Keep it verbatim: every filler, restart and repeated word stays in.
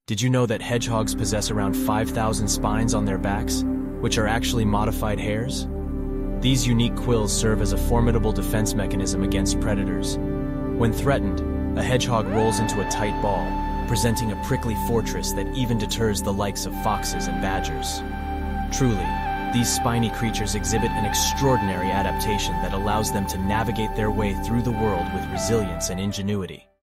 Did you know that hedgehogs possess around five thousand spines on their backs, which are actually modified hairs? These unique quills serve as a formidable defense mechanism against predators. When threatened, a hedgehog rolls into a tight ball, presenting a prickly fortress that even deters the likes of foxes and badgers. Truly, these spiny creatures exhibit an extraordinary adaptation that allows them to navigate their way through the world with resilience and ingenuity.